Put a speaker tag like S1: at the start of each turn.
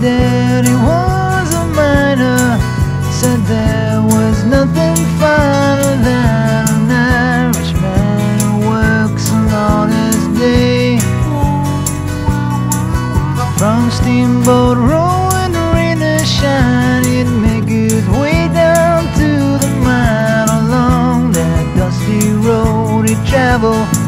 S1: daddy was a miner, said there was nothing finer than an Irishman who works an honest day. From Steamboat Row in the rain and shine, he'd make his way down to the mine. Along that dusty road he'd travel,